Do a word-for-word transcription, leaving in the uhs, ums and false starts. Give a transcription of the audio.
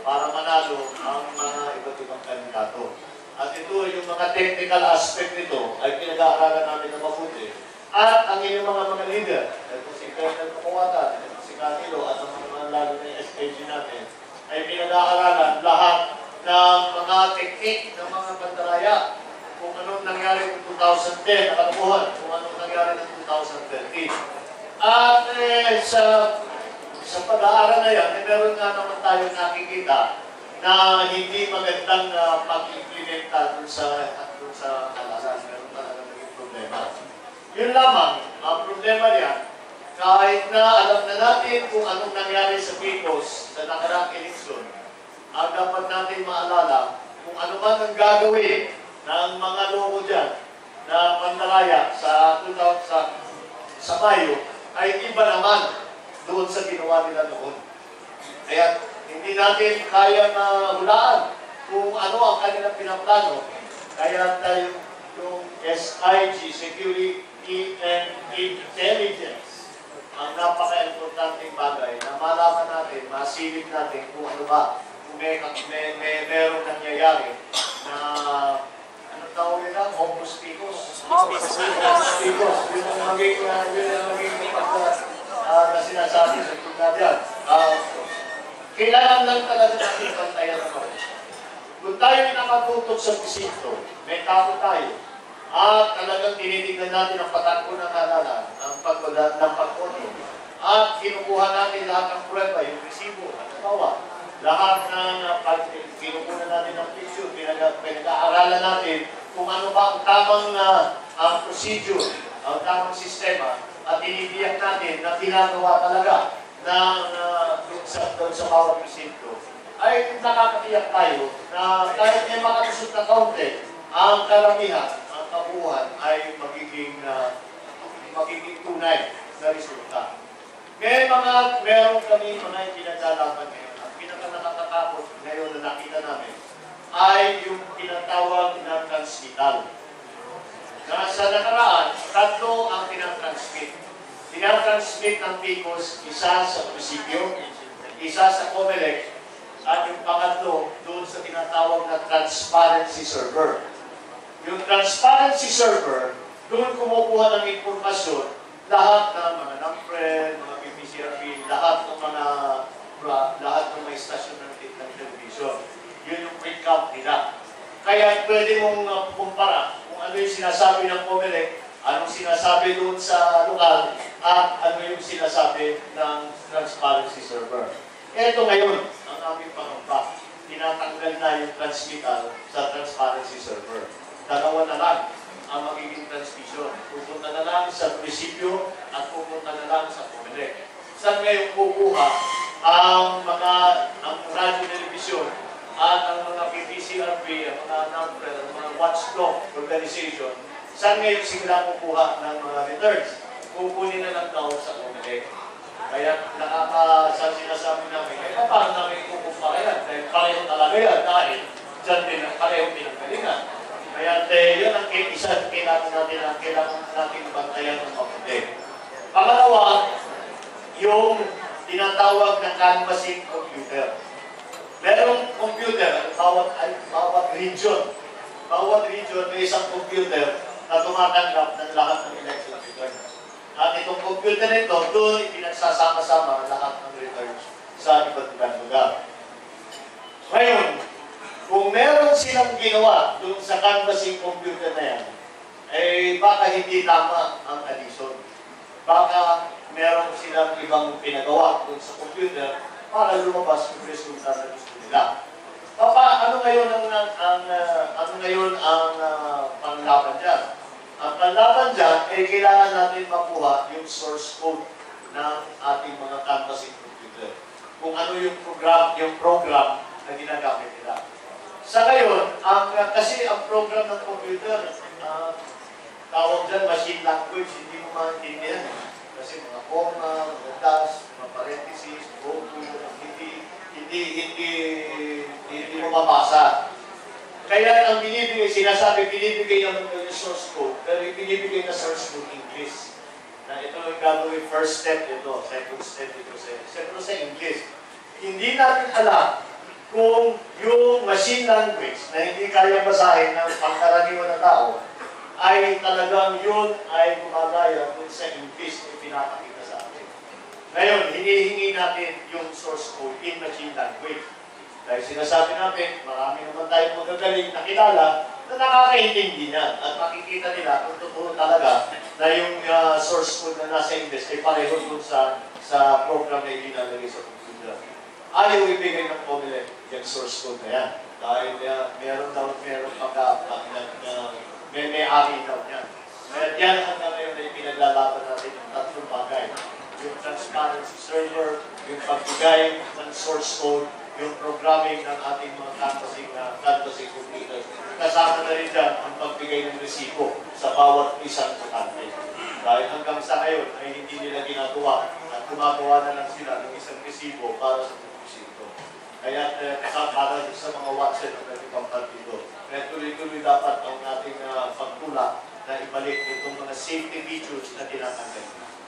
para manalo ang mga iba't ibang kandidato. At ito, yung mga technical aspect nito ay pinag-aaralan namin na mabuti. At ang inyong mga mga leader, ito si Colonel Kapuwatan, ito si Canilo, at ang mga lalo na yung S K G natin, ay pinag-aaralan lahat ng mga teknik ng mga bandaraya. Kung anong nangyari ng two thousand ten, nakatuhan, kung anong nangyari ng two thousand thirteen. At eh, sa, sa pag-aaral na yan, eh, meron nga naman tayo nakikita na hindi magandang uh, pag-implementa dun sa, dun sa halalan. Meron talaga naging problema. Yun lamang, ang problema niyan, kahit na alam na natin kung anong nangyari sa Picos sa nakaraang eleksyon, ang dapat natin maalala kung ano man ang gagawin ng mga loko dyan na pandaraya sa two thousand sa, sa Mayo ay iba naman doon sa ginawa nila noon. Kaya hindi natin kaya na hulaan kung ano ang kanilang pinaplano. Kaya tayo yung S I G, Security and Intelligence, ang napaka-importanting bagay na malaman natin, masilip natin kung ano ba, kung may, may, may merong nangyayari na ano tawag nila? Hocus Picos. Hocus Picos. Yun ang maging, uh, yun ang maging uh, uh, na sinasabi sa tugna dyan. Uh, kailangan lang talaga natin pantayan ng mga. Kung tayo nakatutok sa pisito, may tao tayo, at talagang tinitignan natin ang patakbo ng halalan, ang pagkulat ng pagkoto, at kinukuha natin lahat ng prueba, yung resibo, at nabawa, lahat ng uh, kinukuha natin ng picture, pinag-aaralan natin kung ano ba ang tamang uh, ang procedure, ang tamang sistema, at inibiyak natin na ginagawa talaga ng uh, sa, sa bawat presinto, ay nakakatiyak tayo na kahit may makatusot na kaunti, ang karamihan, ang kabuuan ay magiging, uh, magiging tunay na resulta. May mga, meron kami mga pinagdalaman ngayon. Ang pinaka-nakakatakot ngayon na nakita namin ay yung tinatawag na transmittal. Na sa nakaraan, tatlo ang tinatransmit. Tinatransmit ng Picos, isa sa munisipyo, isa sa COMELEC, at yung pangatlo doon sa tinatawag na transparency server. Yung transparency server, doon kumukuha ng impormasyon lahat ng mga NAMPRED, mga B P C R P, lahat ng mga lahat ng mga istasyon ng, ng television. Yun yung breakout nila. Kaya pwede mong uh, kumpara kung ano yung sinasabi ng COMELEC, anong sinasabi doon sa lokal, at ano yung sinasabi ng transparency server. Ito ngayon, ang aming pangamba. Tinatanggal na yung transmittal sa transparency server. Dalawa na lang ang magiging transmission. Pupunta na lang sa munisipyo at pupunta na lang sa COMELEC. Saan ngayon kukuha ang mga ang radio television at ang mga P P C R P, ang mga NAMPRED, ang mga watchdog organization, saan ngayon sila kukuha ng mga returns? Kukunin na lang daw sa COMELEC. Kaya nakakasal sinasabi namin, kaya paano namin kukumpara yan? Dahil pareho talaga yan, dahil dyan din ang pareho pinagalingan. Kaya eh, yun ang isa kailangan natin ang kailangan natin bantayan ng mabuti. Pangalawa, yung tinatawag na canvassing computer. Merong computer, bawat, bawat region. Bawat region may isang computer na tumatanggap ng lahat ng election returns. At itong computer nito, doon ipinagsasama-sama lahat ng returns sa iba't ibang lugar. Ngayon, kung meron silang ginawa doon sa canvassing computer na yan, eh baka hindi tama ang addition. Baka meron silang ibang pinagawa doon sa computer para lumabas yung resulta na gusto nila. Papa, ano ngayon ang, ang, ang uh, ano ngayon ang uh, panglaban dyan? Ang panlaban dyan, eh, kailangan natin makuha yung source code ng ating mga canvassing computer. Kung ano yung program, yung program na ginagamit nila. Sa ngayon, ang, kasi ang program ng computer, uh, tawag dyan machine language, hindi mo maintindihan. Kasi mga comma, mga dash, mga parentheses, bolded, hindi, hindi, hindi, hindi mo mabasa. Kaya ang binibigay, sinasabi, binibigay naman yung source code, pero yung binibigay na source code English. Na ito yung gagawin first step ito, second step ito, second step ito sa English. Hindi natin alam kung yung machine language na hindi kaya basahin ng pangkaraniwan na tao, ay talagang yun ay gumagaya dun sa English na pinapakita sa atin. Ngayon, hinihingi natin yung source code in machine language. Dahil sinasabi natin, marami naman tayong magagaling na kilala na nakakaintindi niya at makikita nila kung totoo talaga na yung uh, source code na nasa English ay pareho dun sa, sa program na ilinalagay sa computer. Ayaw ibigay ng Comelec yung source code na yan. Dahil uh, meron daw, meron pagka, uh, may may-ari daw niya. Kaya yan hanggang ngayon ay pinaglalaban natin yung tatlong bagay. Yung transparency server, yung pagbigay ng source code, yung programming ng ating mga canvassing, uh, canvassing computers. Kasama na rin dyan ang pagbigay ng resibo sa bawat isang botante. Dahil hanggang sa ngayon ay hindi nila ginagawa at gumagawa na lang sila ng isang resibo para sa proposito. Kaya uh, para sa mga Watson ng ating partido, kaya tuloy-tuloy dapat ang ating uh, pagtulak na ibalik itong mga safety features na tinatanggal.